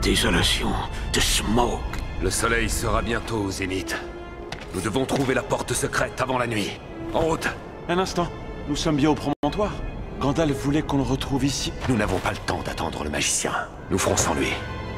désolation, de smoke. Le soleil sera bientôt au zénith. Nous devons trouver la porte secrète avant la nuit. En route. Un instant, nous sommes bien au promontoire. Gandalf voulait qu'on le retrouve ici. Nous n'avons pas le temps d'attendre le magicien. Nous ferons sans lui.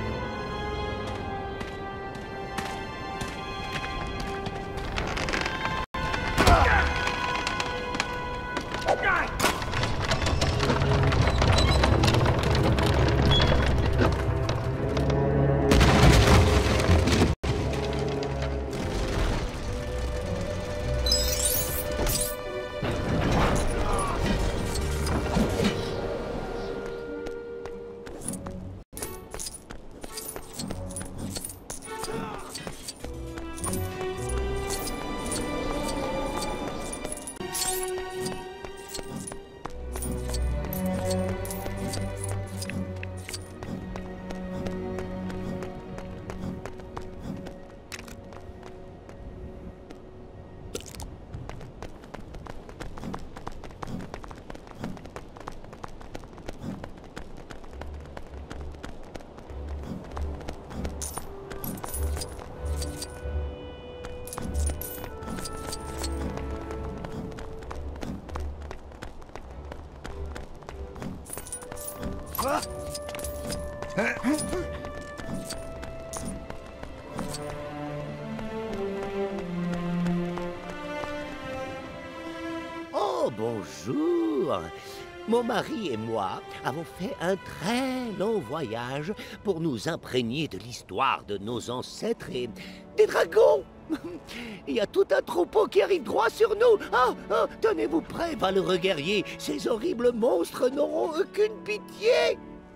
Oh, bonjour. Mon mari et moi avons fait un très long voyage pour nous imprégner de l'histoire de nos ancêtres et des dragons. Il y a tout un troupeau qui arrive droit sur nous. Tenez-vous prêts, valeureux guerriers. Ces horribles monstres n'auront aucune pitié.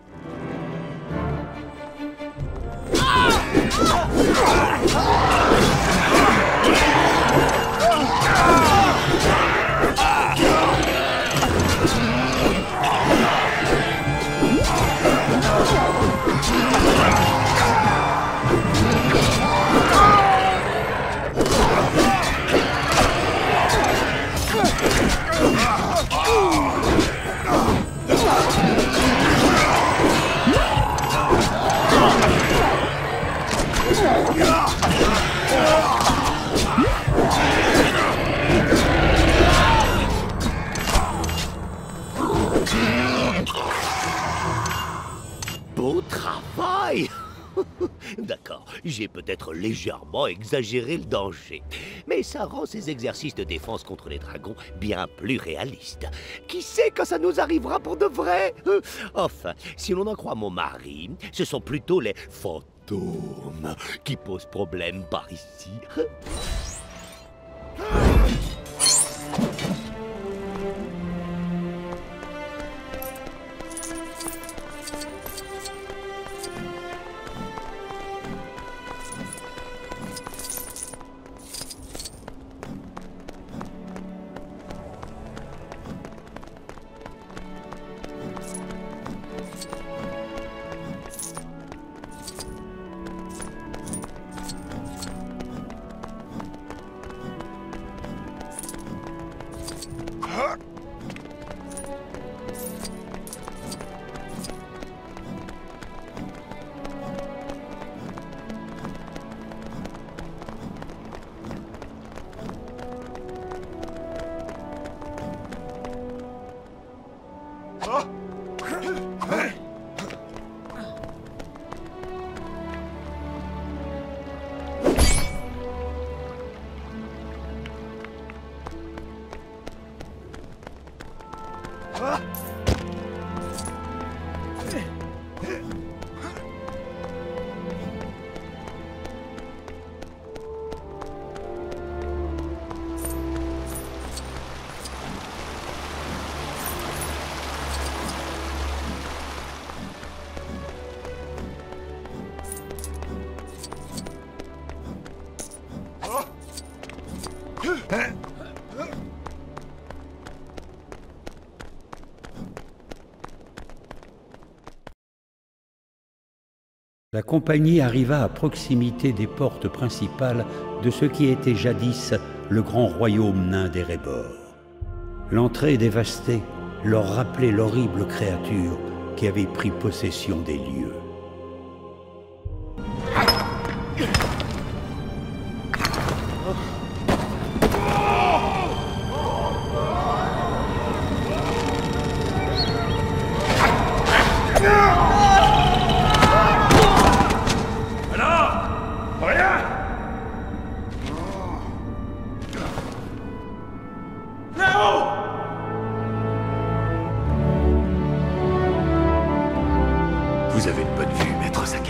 Beau travail. D'accord, j'ai peut-être légèrement exagéré le danger, mais ça rend ces exercices de défense contre les dragons bien plus réalistes. Qui sait quand ça nous arrivera pour de vrai? Enfin, si l'on en croit mon mari, ce sont plutôt les fantômes qui posent problème par ici. La compagnie arriva à proximité des portes principales de ce qui était jadis le grand royaume nain d'Erebor. L'entrée dévastée leur rappelait l'horrible créature qui avait pris possession des lieux. Vous avez une bonne vue, maître Sakai.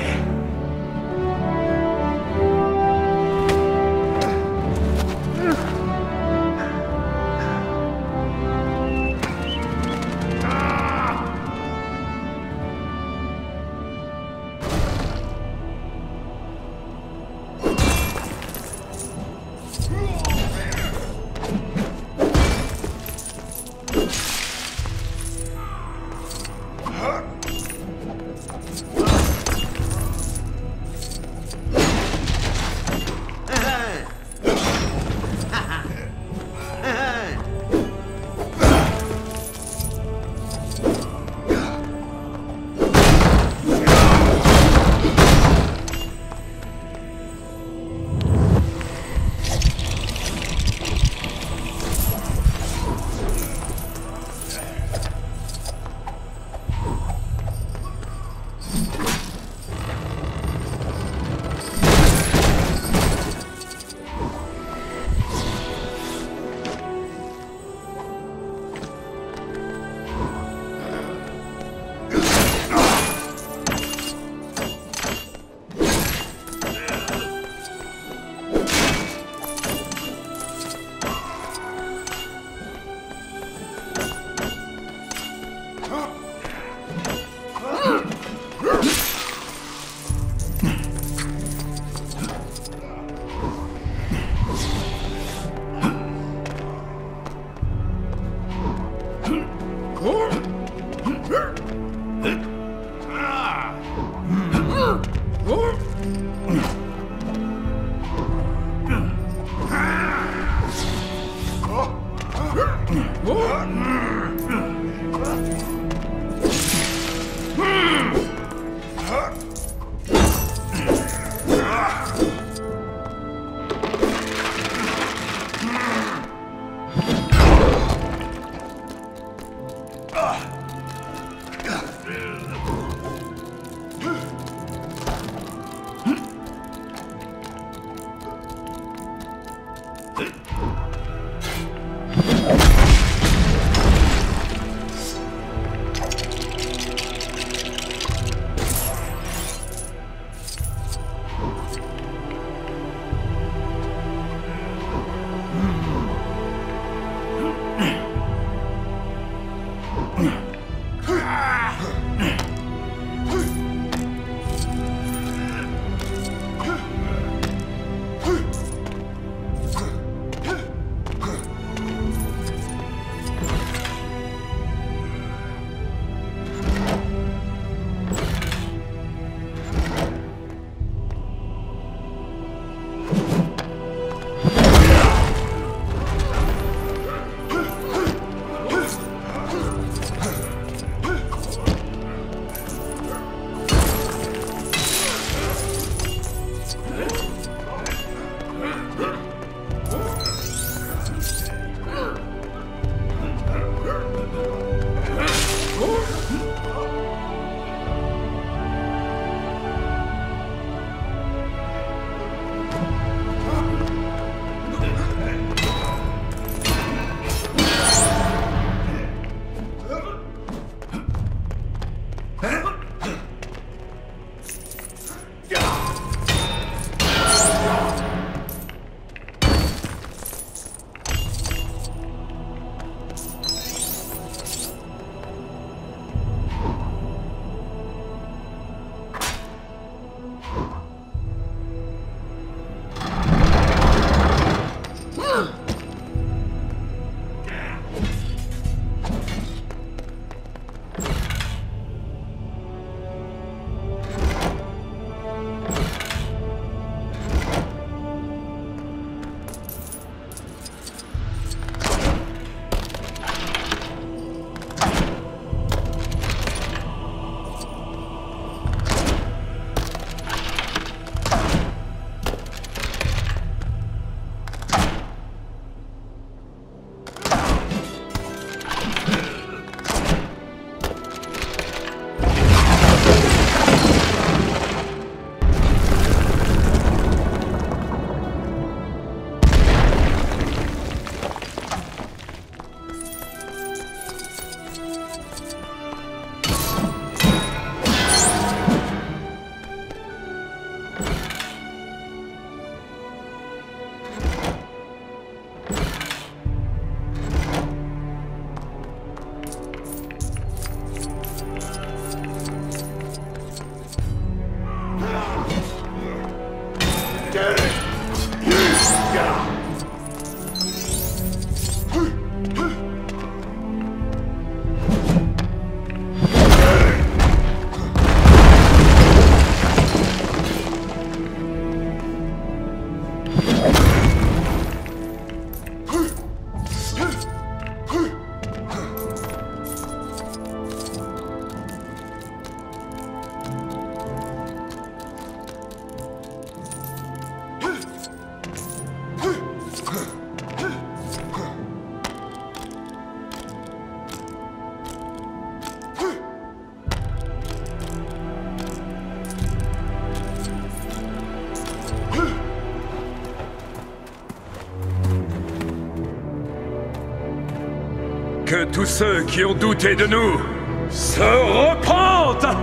Que tous ceux qui ont douté de nous se repentent!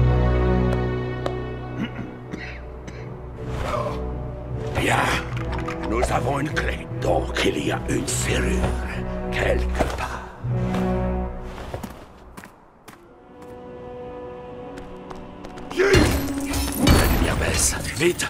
Bien. Nous avons une clé. Donc il y a une serrure. Quelque part. La lumière baisse. Vite!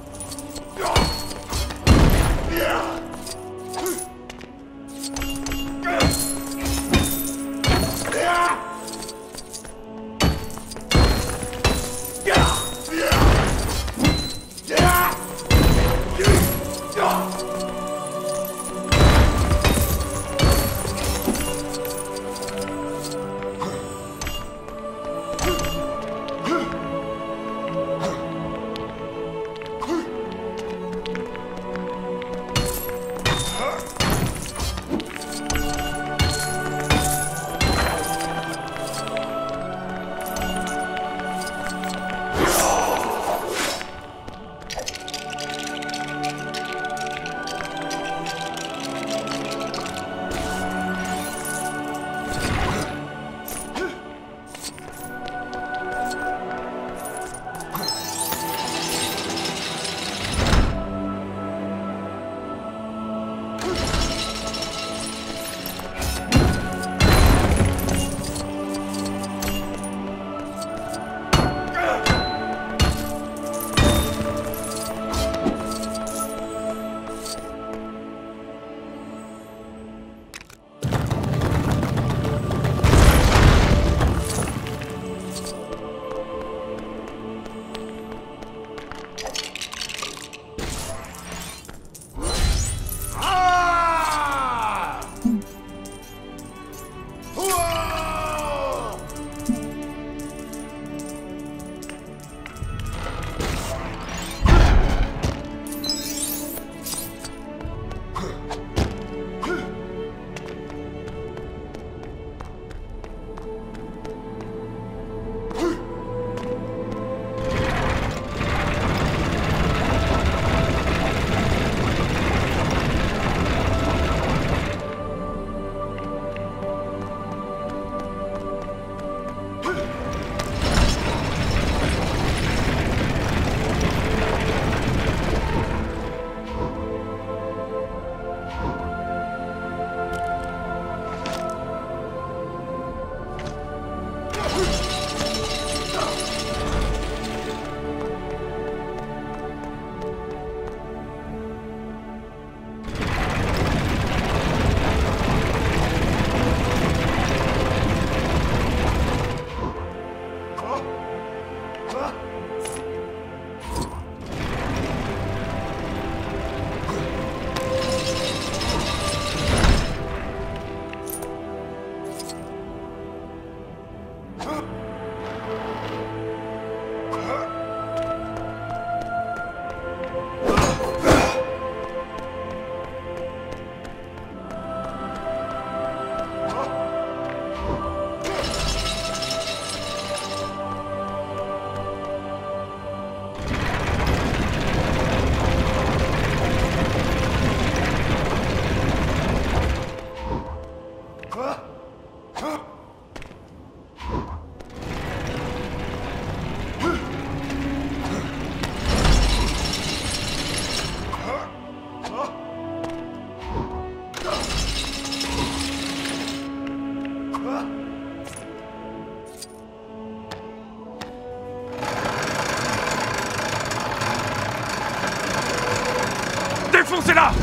Défoncez-la!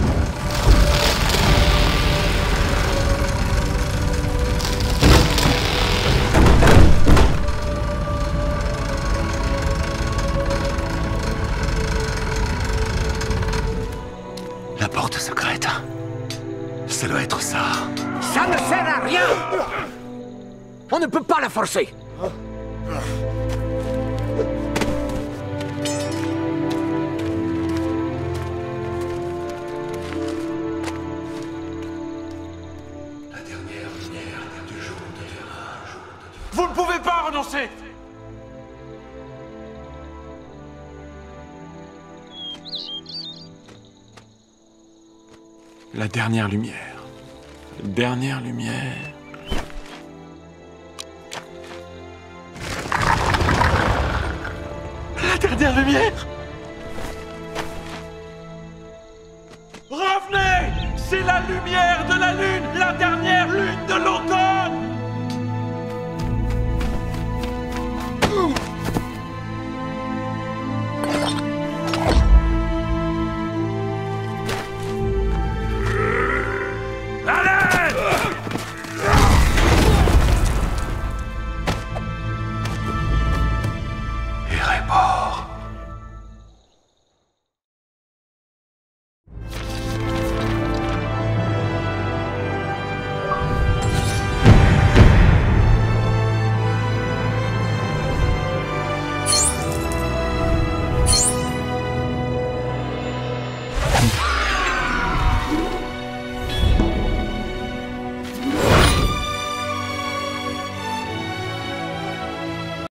La porte secrète. Ça doit être ça. Ça ne sert à rien! On ne peut pas la forcer! Vous ne pouvez pas renoncer! La dernière lumière. Dernière lumière. dernière lumière! Revenez! C'est la lumière de la lune, la dernière lune de l'automne!